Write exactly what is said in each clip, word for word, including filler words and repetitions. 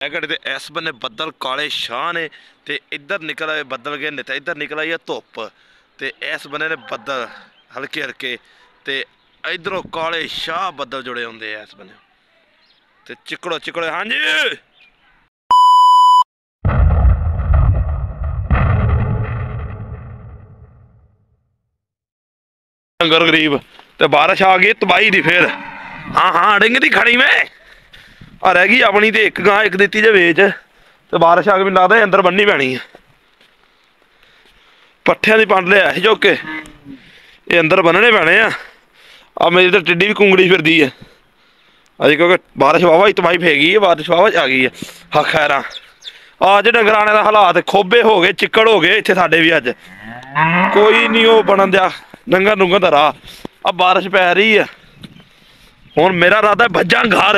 घड़ी ते इस बन्ने बदल काले शाह ने ते इधर निकल आए बदल गए ते इधर निकल आई है धुप्प ते इस बन्ने ने बदल हल्के हल्के ते इधरों काले शाह बदल जुड़े होंगे इस बन्ने ते चिकड़ो चिकड़ो। हाँ जी डंगर गरीब ते बारिश आ गई तबाही दी फिर। हाँ हाँ अड़ेंगे दी खड़ी में आ रह गई अपनी तो एक गां एक दी जे वेच तो बारिश आ गई मैनूं लगदा अंदर बन्नी पैनी है। पट्ठियां दी पंड लिया चौके ये अंदर बन्नने पैने आ। आ मेरी तो टिड्डी भी कुंगड़ी फिरदी है अजे क्योंकि बारिश वाहवा तबाही फे गई है बारिश वाहवा आ गई है। हाँ खैर अज डंगर आने का हालात खोबे हो गए चिक्कड़ हो गए इतने साडे भी अज कोई नहीं वो बनन दिया नंगा नुंगा दा राह। अब बारिश पै रही है हुण मेरा इरादा भज्जां घर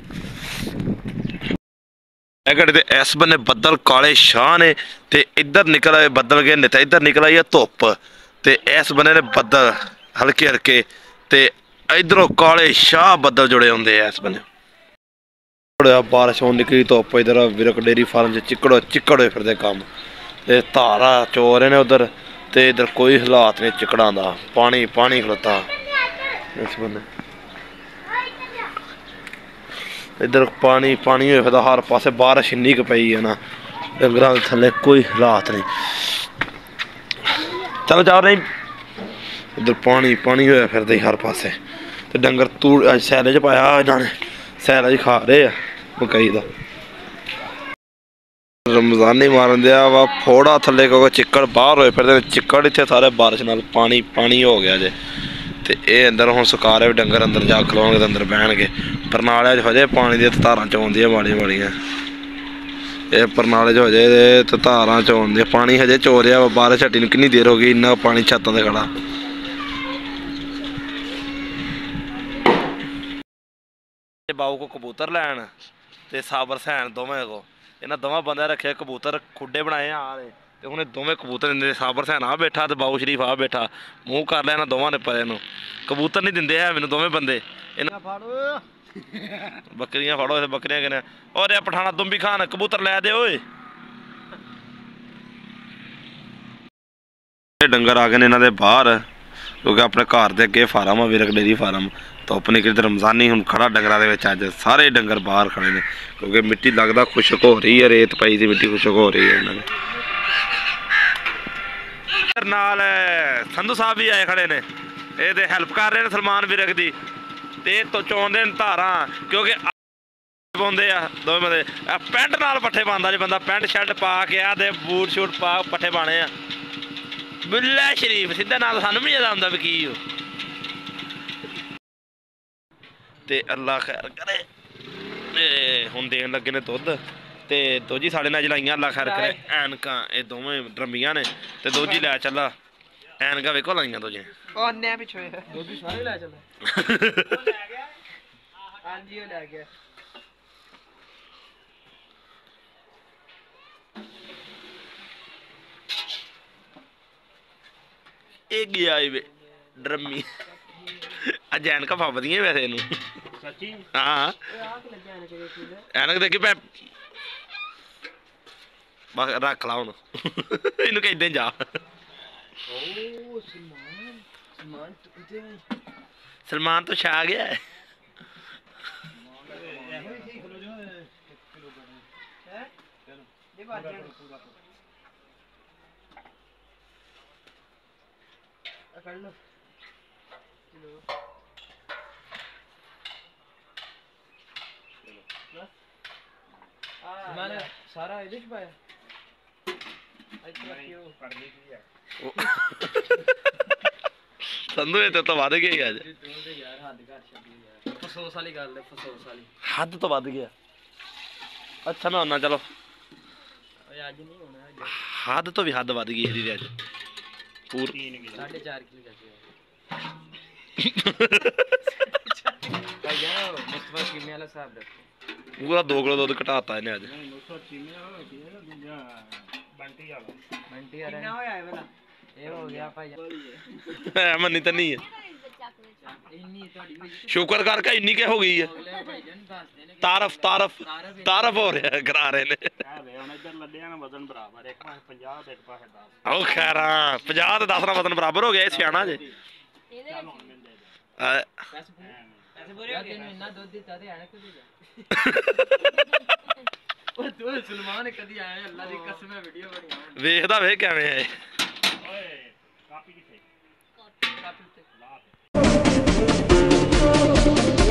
घड़ी ते इस बन्ने बदल काले शाह ने ते इधर निकल आए बदल गए ते इधर निकल आई है धुप्प ते इस बन्ने ने बदल हल्के हल्के ते इधरों काले शाह बदल जुड़े होंगे इस बन्ने। बारिश होने निकली धुप्प इधर विरक डेयरी फार्म च चिकड़ो चिकड़ होए फिरदे कम्म ते धारा चो रहे ने उधर ते इधर कोई हालात नहीं चिकड़ां दा पानी पानी खलोता इस बन्ने इधर पानी पानी होए फिरदा हर पासे बारिश इन्नी क पई है ना डंगरां दे थल्ले कोई हालात नहीं। चलो जा नहीं इधर पानी पानी होया फिरदा हर पासे ते डंगर तूड़ सैले च पाया इन्होंने सैला च खा रहे आ मकई का रमजानी मारन दिया वा फोड़ा थले क्योंकि चिक्कड़ बाहर होए फिर चिक्कड़ इतने सारे बारिश नाल पानी पानी हो गया जे ते ये अंदर हुण सुका रहे डंगर अंदर जा खलोणगे ते अंदर बहणगे। परनाले च हजे पानी दी धारां चौंदियां माड़ियां माड़ियां ये परनाले च हजे ते धारां चौंदियां पानी हजे चो रहा बारिश हटी नूं किन्नी देर हो गई इन्ना पानी छत्तां ते खड़ा। बाऊ को कबूतर लैन ते साबर सैन दोवें को इन्हां दोवां बंदे रखे कबूतर खुड्डे बनाए आ ते उन्हें दोवें कबूतर दिंदे साबर सैन आ बैठा ते बाऊ शरीफ आ बैठा मूँह कर लिया इन्हां दोवां ने पए नूं कबूतर नहीं दिंदे है मैनूं दोवें बंदे इन्हां बकरियां फड़ो इत्थे बकरियां किने और ये पठाना दुंबी खान कबूतर लै दे ओए। डंगर आ गए ने इन्हां दे बाहर क्योंकि अपने घर दे अगे फार्म आ विरक डेयरी फार्म धुप्प निकली ते रमजानी हुण खड़ा डंगरां दे विच अज सारे डंगर बाहर खड़े ने क्योंकि मिट्टी लगदा खुशक हो रही है रेत पई दी मिट्टी खुशक हो रही है इन्हां दे नाल संधू साहब भी आए खड़े ने ये ते हैल्प कर रहे हैं सलमान विरक दी ते तो चौंदे धारां क्योंकि पाउंदे आ दोवें बंदे पैंट नाल पट्ठे पांदा जी बंदा पैंट शर्ट पा के आ ते बूट शूट पा पट्ठे पाने आ बुल्ला शरीफ सीधा नाल सानूं भी पता होंदा भी की ते अल्लाह खैर करे हुण देन लगे ने दुद्ध ते दोजी साढ़े नाल जलाइयां अल्लाह खैर करे ऐनकां ये दोवें ड्रमियां ने ते दोजी लै चला ऐनकां वेखो लाइयां दोजी ओ अन्ने पिछे दोजी सारे लै चला ओ लै गया हां जी ओ लै गया ਇਹ ਗਿਆ ਏ ਡਰਮੀ ਅੱਜ ਐਨਕਾਂ ਫੱਬਦੀਆਂ ਵੈਸੇ ਇਹਨੂੰ ਸੱਚੀ ਹਾਂ ਐਨਕ ਦੇਖੀ ਪੈ ਬਸ ਰੱਖ ਲਾ ਹੁਣ ਇਹਨੂੰ ਕਹਿੰਦੇ ਜਾ ਓ ਸਲਮਾਨ ਸਲਮਾਨ ਕਿੱਥੇ ਸਲਮਾਨ ਤੋਂ ਛਾ ਗਿਆ ਹੈ कर लो मैंने सारा इधर ही पाया संधू ये तो वध गया आज फसोस वाली गल है फसोस वाली हद तो वध गया। अच्छा मैं होना चलो अज नहीं होना हद तो भी हद वध गई है अज साढ़े चार किलो पूरा दो किलो दुध घटाता इन्हें अज ਇਹ ਹੋ ਗਿਆ ਭਾਈ ਹੈ ਮੰਨੀ ਤਾਂ ਨਹੀਂ ਹੈ ਇੰਨੀ ਤੁਹਾਡੀ ਹੋਈ ਸ਼ੁਕਰ ਕਰ ਕੇ ਇੰਨੀ ਕਿ ਹੋ ਗਈ ਹੈ ਅਗਲੇ ਭਾਈ ਜਨ ਦੱਸਦੇ ਨੇ ਤਾਰਫ ਤਾਰਫ ਤਾਰਫ ਹੋ ਰਿਹਾ ਕਰਾ ਰਹੇ ਨੇ ਹੁਣ ਇੱਧਰ ਲੱਡਿਆਂ ਦਾ ਵਜ਼ਨ ਬਰਾਬਰ ਇੱਕ ਪਾਸੇ ਪੰਜਾਹ ਤੇ ਇੱਕ ਪਾਸੇ ਦਸ ਉਹ ਖੈਰਾਂ ਪੰਜਾਹ ਤੇ ਦਸ ਦਾ ਵਜ਼ਨ ਬਰਾਬਰ ਹੋ ਗਿਆ ਇਹ ਸਿਆਣਾ ਜੇ ਚੱਲ ਹੁਣ ਮਿਲ ਜਾਏਗਾ ਅਹ, ਪੈਸੇ ਪੈਸੇ ਬੋਰੇ ਹੋ ਗਏ ਤੈਨੂੰ ਇੰਨਾ ਦੁੱਧ ਦਿੱਤਾ ਤੇ ਆਣਾ ਕਿਉਂ ਜਾ ਉਹ ਤੂੰ ਸੁਲਮਾਨ ਕਦੀ ਆਇਆ ਅੱਲਾ ਦੀ ਕਸਮ ਹੈ ਵੀਡੀਓ ਬਣੀਆਂ ਵੇਖਦਾ ਵੇ ਕਿਵੇਂ ਹੈ ਓਏ ਕਾਪੀ ਕਿੱਥੇ ਕਾਪੀ ਉੱਤੇ ਲਾ ਤੇ